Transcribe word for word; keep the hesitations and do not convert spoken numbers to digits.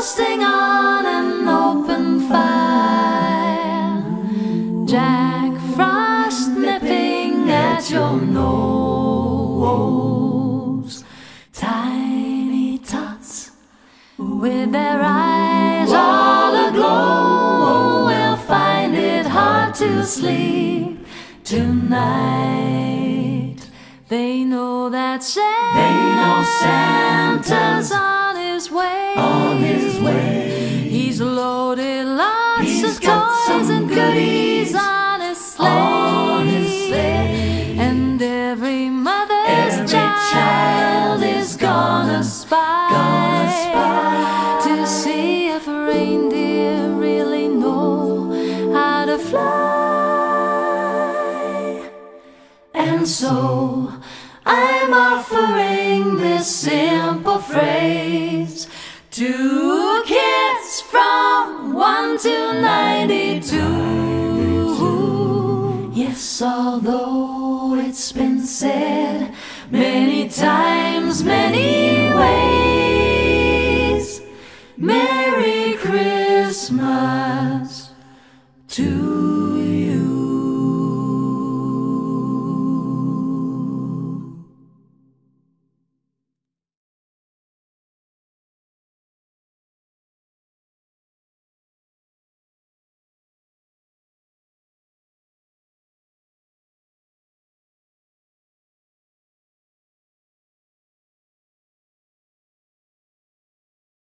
roasting on an open fire, Jack Frost nipping at your nose. Tiny tots with their eyes all aglow will find it hard to sleep tonight. They know that Santa, they know Santa's on his way. On his way. He's loaded lots He's of toys and goodies on his sleigh. On his sleigh. And every mother's every child, child is gonna spy, gonna spy to see if reindeer really know how to fly. And so I'm offering this simple phrase to kids from one to ninety-two. Yes, although it's been said many times, many ways, Merry Christmas.